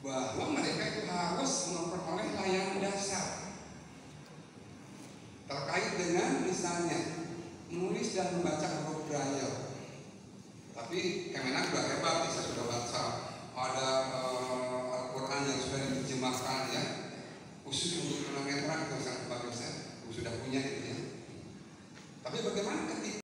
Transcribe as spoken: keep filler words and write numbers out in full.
bahwa mereka itu harus memperoleh layanan dasar terkait dengan misalnya menulis dan membaca huruf Braille. Tapi Kementerian